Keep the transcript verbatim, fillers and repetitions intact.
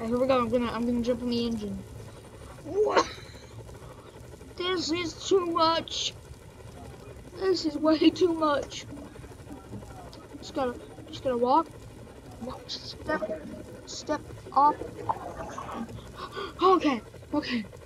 Okay, here we go. I'm gonna I'm gonna jump in the engine. What? This is too much. This is way too much. Just gotta just gotta walk. Walk step step off. Okay, okay.